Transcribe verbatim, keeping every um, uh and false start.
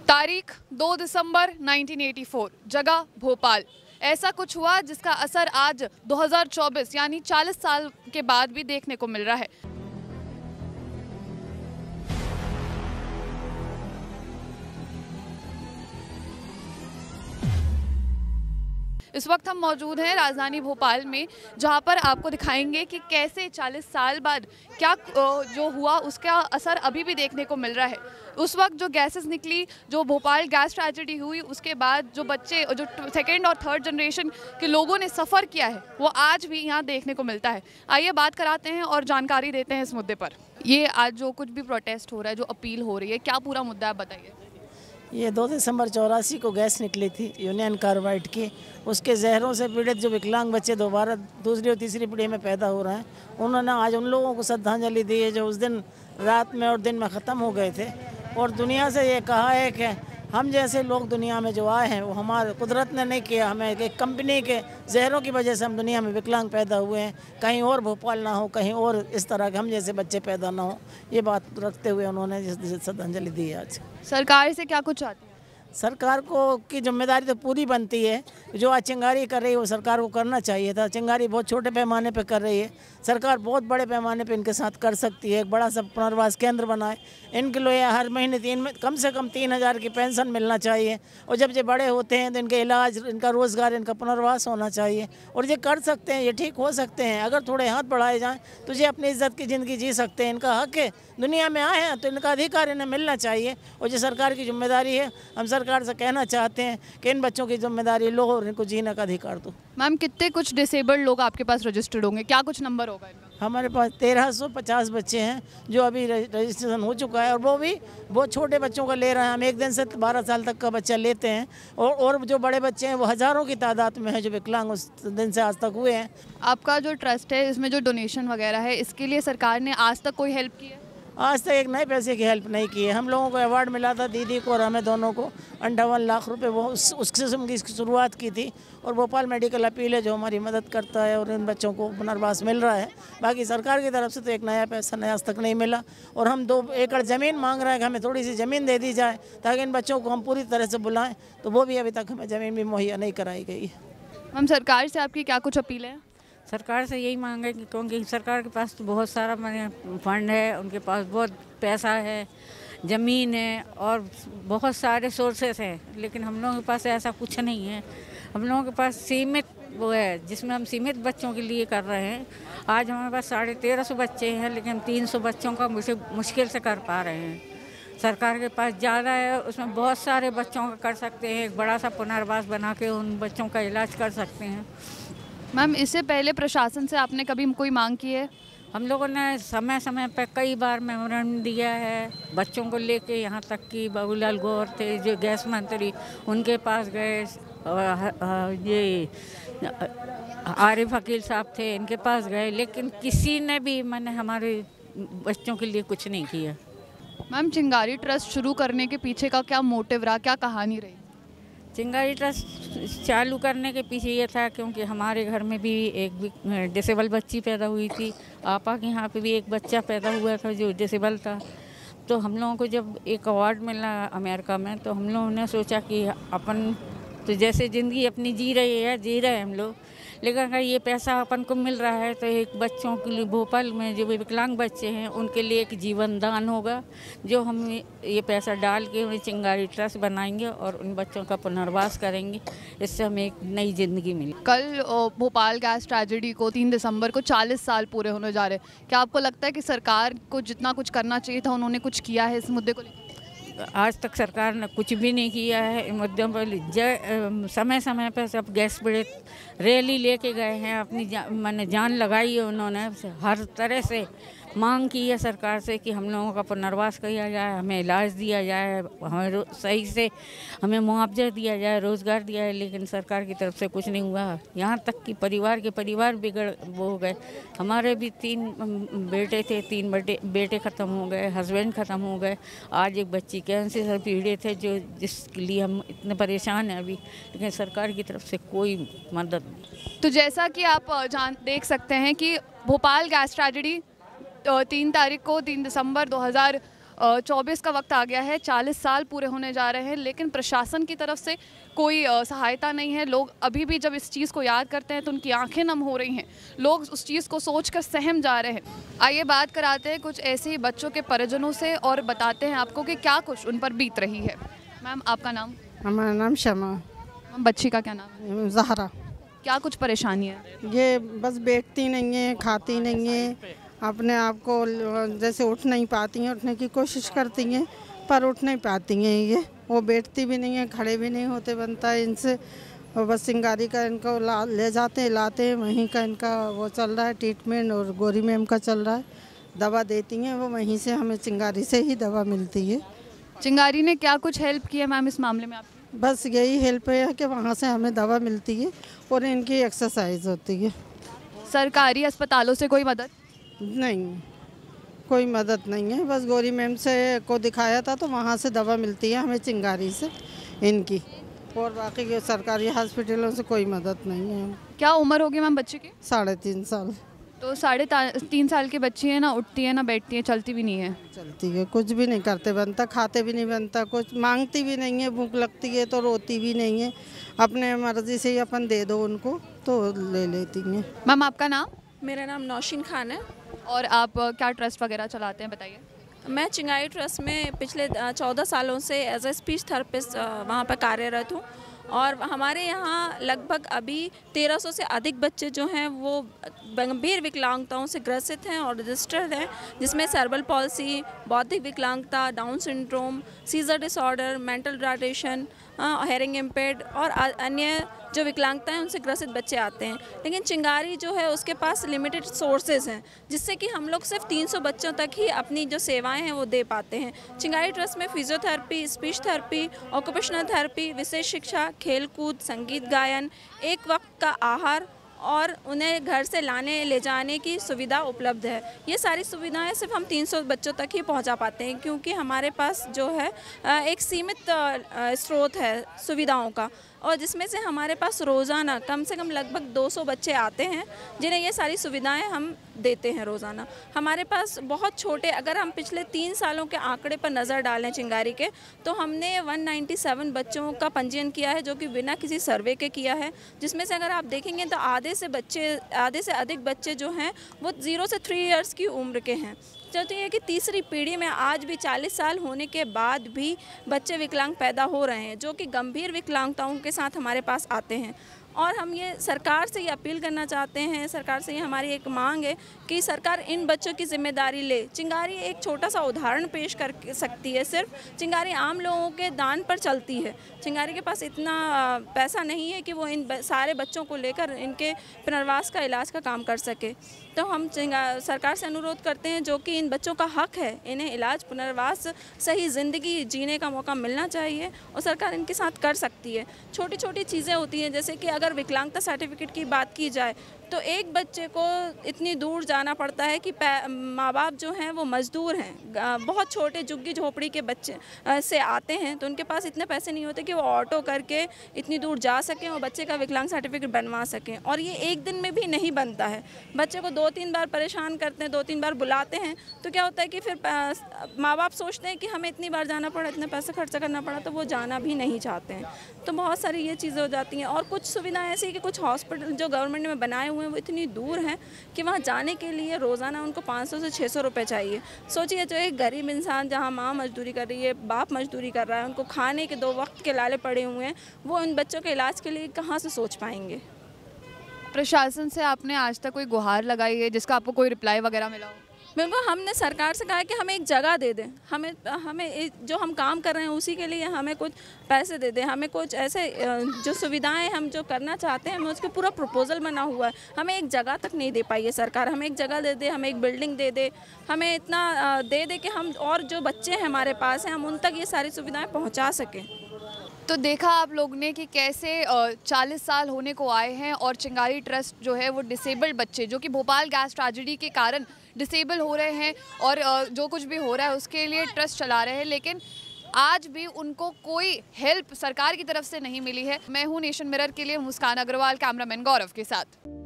तारीख दो दिसंबर उन्नीस सौ चौरासी, जगह भोपाल। ऐसा कुछ हुआ जिसका असर आज दो हज़ार चौबीस यानी चालीस साल के बाद भी देखने को मिल रहा है। इस वक्त हम मौजूद हैं राजधानी भोपाल में, जहां पर आपको दिखाएंगे कि कैसे चालीस साल बाद क्या जो हुआ उसका असर अभी भी देखने को मिल रहा है। उस वक्त जो गैसेस निकली, जो भोपाल गैस ट्रेजेडी हुई, उसके बाद जो बच्चे जो सेकेंड और थर्ड जनरेशन के लोगों ने सफ़र किया है वो आज भी यहाँ देखने को मिलता है। आइए बात कराते हैं और जानकारी देते हैं इस मुद्दे पर। ये आज जो कुछ भी प्रोटेस्ट हो रहा है, जो अपील हो रही है, क्या पूरा मुद्दा है, बताइए। ये दो दिसंबर चौरासी को गैस निकली थी यूनियन कार्बाइड की। उसके जहरों से पीड़ित जो विकलांग बच्चे दोबारा दूसरी और तीसरी पीढ़ी में पैदा हो रहे हैं, उन्होंने आज उन लोगों को श्रद्धांजलि दी है जो उस दिन रात में और दिन में ख़त्म हो गए थे। और दुनिया से ये कहा है कि हम जैसे लोग दुनिया में जो आए हैं वो हमारे कुदरत ने नहीं किया, हमें एक कंपनी के जहरों की वजह से हम दुनिया में विकलांग पैदा हुए हैं। कहीं और भोपाल ना हो, कहीं और इस तरह के हम जैसे बच्चे पैदा ना हो, ये बात रखते हुए उन्होंने श्रद्धांजलि दी है आज। सरकार से क्या कुछ चाहती है? सरकार को की जिम्मेदारी तो पूरी बनती है। जो आज चिंगारी कर रही है वो सरकार को करना चाहिए था। चिंगारी बहुत छोटे पैमाने पे कर रही है, सरकार बहुत बड़े पैमाने पे इनके साथ कर सकती है। एक बड़ा सा पुनर्वास केंद्र बनाए, इनके लिए हर महीने तीन में कम से कम तीन हज़ार की पेंशन मिलना चाहिए। और जब ये बड़े होते हैं तो इनके इलाज, इनका रोज़गार, इनका पुनर्वास होना चाहिए। और ये कर सकते हैं, ये ठीक हो सकते हैं अगर थोड़े हाथ बढ़ाए जाएँ तो ये अपनी इज्जत की ज़िंदगी जी सकते हैं। इनका हक है, दुनिया में आए हैं तो इनका अधिकार इन्हें मिलना चाहिए। और ये सरकार की जिम्मेदारी है। हम सरकार से कहना चाहते हैं कि इन बच्चों की जिम्मेदारी लो और इनको जीने का अधिकार दो। मैम, कितने कुछ डिसेबल्ड लोग आपके पास रजिस्टर्ड होंगे, क्या कुछ नंबर होगा इनका? हमारे पास तेरह सौ पचास बच्चे हैं जो अभी रजिस्ट्रेशन हो चुका है, और वो भी बहुत छोटे बच्चों का ले रहे हैं। हम एक दिन से बारह साल तक का बच्चा लेते हैं। और और जो बड़े बच्चे हैं वो हज़ारों की तादाद में हैं जो विकलांग उस दिन से आज तक हुए हैं। आपका जो ट्रस्ट है, इसमें जो डोनेशन वगैरह है, इसके लिए सरकार ने आज तक कोई हेल्प की है? आज तक एक नए पैसे की हेल्प नहीं की है। हम लोगों को अवार्ड मिला था, दीदी को और हमें दोनों को अंठावन लाख रुपए, वो उस उस किस्म की शुरुआत की थी। और भोपाल मेडिकल अपील है जो हमारी मदद करता है और इन बच्चों को पुनर्वास मिल रहा है। बाकी सरकार की तरफ से तो एक नया पैसा नया आज तक नहीं मिला। और हम दो एकड़ ज़मीन मांग रहे हैं कि हमें थोड़ी सी ज़मीन दे दी जाए ताकि इन बच्चों को हम पूरी तरह से बुलाएँ, तो वो भी अभी तक हमें ज़मीन भी मुहैया नहीं कराई गई है। मैम, सरकार से आपकी क्या कुछ अपील है? सरकार से यही मांग है कि क्योंकि सरकार के पास तो बहुत सारा मैंने फंड है, उनके पास बहुत पैसा है, ज़मीन है और बहुत सारे सोर्सेस हैं, लेकिन हम लोगों के पास ऐसा कुछ नहीं है। हम लोगों के पास सीमित वो है जिसमें हम सीमित बच्चों के लिए कर रहे हैं। आज हमारे पास साढ़े तेरह सौ बच्चे हैं, लेकिन हम तीन सौ बच्चों का मुझे मुश्किल से कर पा रहे हैं। सरकार के पास ज़्यादा है, उसमें बहुत सारे बच्चों का कर सकते हैं। एक बड़ा सा पुनर्वास बना के उन बच्चों का इलाज कर सकते हैं। मैम, इससे पहले प्रशासन से आपने कभी कोई मांग की है? हम लोगों ने समय समय पर कई बार मेमोरेंडम दिया है बच्चों को लेके। यहाँ तक कि बाबूलाल गौर थे जो गैस मंत्री, उनके पास गए। ये आरिफ वकील साहब थे, इनके पास गए, लेकिन किसी ने भी मैंने हमारे बच्चों के लिए कुछ नहीं किया। मैम, चिंगारी ट्रस्ट शुरू करने के पीछे का क्या मोटिव रहा, क्या कहानी रही? चिंगारी ट्रस्ट चालू करने के पीछे ये था क्योंकि हमारे घर में भी एक डिसेबल बच्ची पैदा हुई थी। आपा के यहाँ पे भी एक बच्चा पैदा हुआ था जो डिसेबल था। तो हम लोगों को जब एक अवार्ड मिला अमेरिका में, तो हम लोगों ने सोचा कि अपन तो जैसे ज़िंदगी अपनी जी रही है जी रहे हैं हम लोग, लेकिन अगर ये पैसा अपन को मिल रहा है तो एक बच्चों के लिए, भोपाल में जो विकलांग बच्चे हैं उनके लिए एक जीवन दान होगा, जो हम ये पैसा डाल के उन्हें चिंगारी ट्रस्ट बनाएंगे और उन बच्चों का पुनर्वास करेंगे। इससे हमें एक नई ज़िंदगी मिली। कल भोपाल गैस ट्रेजेडी को तीन दिसंबर को चालीस साल पूरे होने जा रहे हैं। क्या आपको लगता है कि सरकार को जितना कुछ करना चाहिए था उन्होंने कुछ किया है इस मुद्दे को लेकर? आज तक सरकार ने कुछ भी नहीं किया है इन मुद्दों पर। समय समय पर सब गैस पीड़ित रैली लेके गए हैं, अपनी जा, मैंने जान लगाई है उन्होंने। हर तरह से मांग की है सरकार से कि हम लोगों का पुनर्वास किया जाए, हमें इलाज दिया जाए, हमें सही से हमें मुआवजा दिया जाए, रोज़गार दिया है, लेकिन सरकार की तरफ से कुछ नहीं हुआ। यहाँ तक कि परिवार के परिवार बिगड़ वो हो गए। हमारे भी तीन बेटे थे, तीन बेटे बेटे ख़त्म हो गए, हस्बैंड ख़त्म हो गए। आज एक बच्ची कैंसर से पीड़ित है जो जिसके लिए हम इतने परेशान हैं अभी, लेकिन सरकार की तरफ से कोई मदद नहीं। तो जैसा कि आप जान देख सकते हैं कि भोपाल गैस ट्रेजेडी तीन तारीख को तीन दिसंबर दो हज़ार चौबीस का वक्त आ गया है, चालीस साल पूरे होने जा रहे हैं, लेकिन प्रशासन की तरफ से कोई अ, सहायता नहीं है। लोग अभी भी जब इस चीज़ को याद करते हैं तो उनकी आंखें नम हो रही हैं, लोग उस चीज़ को सोचकर सहम जा रहे हैं। आइए बात कराते हैं कुछ ऐसे ही बच्चों के परिजनों से और बताते हैं आपको कि क्या कुछ उन पर बीत रही है। मैम, आपका नाम? हमारा नाम शमा। मैम, बच्ची का क्या नाम है? जहरा। क्या कुछ परेशानी है? ये बस बैठती नहीं है, खाती नहीं है, अपने आप को जैसे उठ नहीं पाती हैं, उठने की कोशिश करती हैं पर उठ नहीं पाती हैं। ये वो बैठती भी नहीं है, खड़े भी नहीं होते बनता है इनसे। और बस चिंगारी का इनको ला ले जाते हैं, लाते हैं, वहीं का इनका वो चल रहा है ट्रीटमेंट, और गोरी मैम का चल रहा है, दवा देती हैं वो, वहीं से हमें चिंगारी से ही दवा मिलती है। चिंगारी ने क्या कुछ हेल्प किया मैम इस मामले में आपकी? बस यही हेल्प है कि वहाँ से हमें दवा मिलती है और इनकी एक्सरसाइज होती है। सरकारी अस्पतालों से कोई मदद? नहीं, कोई मदद नहीं है। बस गोरी मैम से को दिखाया था तो वहाँ से दवा मिलती है हमें चिंगारी से इनकी, और बाकी के सरकारी हॉस्पिटलों से कोई मदद नहीं है। क्या उम्र होगी मैम बच्चे की? साढ़े तीन साल। तो साढ़े तीन साल की बच्ची है ना, उठती है ना बैठती है, चलती भी नहीं है? चलती है, कुछ भी नहीं करते बनता, खाते भी नहीं बनता, कुछ मांगती भी नहीं है, भूख लगती है तो रोती भी नहीं है, अपने मर्जी से ही अपन दे दो उनको तो ले लेती हैं। मैम, आपका नाम? मेरा नाम नौशीन खान है। और आप अ, क्या ट्रस्ट वगैरह चलाते हैं, बताइए। मैं चिंगारी ट्रस्ट में पिछले चौदह सालों से एज ए स्पीच थेरेपिस्ट वहाँ पर कार्यरत हूँ, और हमारे यहाँ लगभग अभी तेरह सौ से अधिक बच्चे जो हैं वो गंभीर विकलांगताओं से ग्रसित हैं और रजिस्टर्ड हैं, जिसमें सर्बल पॉलिसी, बौद्धिक विकलांगता, Down syndrome, seizure disorder, mental retardation, hearing impaired और अन्य जो विकलांगताएं उनसे ग्रसित बच्चे आते हैं। लेकिन चिंगारी जो है उसके पास लिमिटेड सोर्सेज हैं, जिससे कि हम लोग सिर्फ तीन सौ बच्चों तक ही अपनी जो सेवाएं हैं वो दे पाते हैं। चिंगारी ट्रस्ट में physiotherapy, speech therapy, occupational therapy, विशेष शिक्षा, खेलकूद, संगीत गायन, एक वक्त का आहार और उन्हें घर से लाने ले जाने की सुविधा उपलब्ध है। ये सारी सुविधाएं सिर्फ हम तीन सौ बच्चों तक ही पहुंचा पाते हैं, क्योंकि हमारे पास जो है एक सीमित स्रोत है सुविधाओं का, और जिसमें से हमारे पास रोज़ाना कम से कम लगभग दो सौ बच्चे आते हैं जिन्हें ये सारी सुविधाएं हम देते हैं रोज़ाना। हमारे पास बहुत छोटे, अगर हम पिछले तीन सालों के आंकड़े पर नज़र डालें चिंगारी के, तो हमने एक सौ सत्तानवे बच्चों का पंजीयन किया है, जो कि बिना किसी सर्वे के किया है, जिसमें से अगर आप देखेंगे तो आधे से बच्चे आधे से अधिक बच्चे जो हैं वो ज़ीरो से थ्री इयर्स की उम्र के हैं। चलती है कि तीसरी पीढ़ी में आज भी चालीस साल होने के बाद भी बच्चे विकलांग पैदा हो रहे हैं, जो कि गंभीर विकलांगताओं के साथ हमारे पास आते हैं। और हम ये सरकार से ये अपील करना चाहते हैं, सरकार से ये हमारी एक मांग है कि सरकार इन बच्चों की जिम्मेदारी ले। चिंगारी एक छोटा सा उदाहरण पेश कर सकती है, सिर्फ चिंगारी आम लोगों के दान पर चलती है। चिंगारी के पास इतना पैसा नहीं है कि वो इन सारे बच्चों को लेकर इनके पुनर्वास का इलाज का काम कर सके। तो हम सरकार से अनुरोध करते हैं, जो कि इन बच्चों का हक है, इन्हें इलाज, पुनर्वास, सही ज़िंदगी जीने का मौका मिलना चाहिए, और सरकार इनके साथ कर सकती है। छोटी छोटी चीज़ें होती हैं, जैसे कि अगर विकलांगता सर्टिफिकेट की बात की जाए तो एक बच्चे को इतनी दूर जाना पड़ता है कि माँ बाप जो हैं वो मज़दूर हैं, बहुत छोटे झुग्गी झोपड़ी के बच्चे से आते हैं, तो उनके पास इतने पैसे नहीं होते कि वो ऑटो करके इतनी दूर जा सकें और बच्चे का विकलांग सर्टिफिकेट बनवा सकें। और ये एक दिन में भी नहीं बनता है, बच्चे को दो तीन बार परेशान करते हैं, दो तीन बार बुलाते हैं, तो क्या होता है कि फिर माँ बाप सोचते हैं कि हमें इतनी बार जाना पड़ा, इतने पैसे खर्चा करना पड़ा, तो वो जाना भी नहीं चाहते हैं। तो बहुत सारी ये चीज़ें हो जाती हैं। और कुछ सुविधाएँ ऐसी कि कुछ हॉस्पिटल जो गवर्नमेंट में बनाए हुए हैं वो इतनी दूर हैं कि वहाँ जाने के लिए रोज़ाना उनको पाँच सौ से छः सौ रुपये चाहिए। सोचिए, जो एक गरीब इंसान, जहाँ माँ मजदूरी कर रही है, बाप मजदूरी कर रहा है, उनको खाने के दो वक्त के लाले पड़े हुए हैं, वो उन बच्चों के इलाज के लिए कहाँ से सोच पाएंगे। प्रशासन से आपने आज तक कोई गुहार लगाई है जिसका आपको कोई रिप्लाई वगैरह मिला हो? बिल्कुल, हमने सरकार से कहा कि हमें एक जगह दे दें, हमें हमें जो हम काम कर रहे हैं उसी के लिए हमें कुछ पैसे दे दें, हमें कुछ ऐसे जो सुविधाएं हम जो करना चाहते हैं हमें उसके पूरा प्रपोजल बना हुआ है, हमें एक जगह तक नहीं दे पाई है सरकार। हमें एक जगह दे दे, हमें एक बिल्डिंग दे दे, हमें इतना दे दे कि हम और जो बच्चे हैं हमारे पास हैं हम उन तक ये सारी सुविधाएँ पहुँचा सकें। तो देखा आप लोग ने कि कैसे चालीस साल होने को आए हैं और चिंगारी ट्रस्ट जो है वो डिसेबल्ड बच्चे, जो कि भोपाल गैस ट्रेजेडी के कारण डिसेबल हो रहे हैं और जो कुछ भी हो रहा है उसके लिए ट्रस्ट चला रहे हैं, लेकिन आज भी उनको कोई हेल्प सरकार की तरफ से नहीं मिली है। मैं हूँ नेशन मिरर के लिए मुस्कान अग्रवाल, कैमरामैन गौरव के साथ।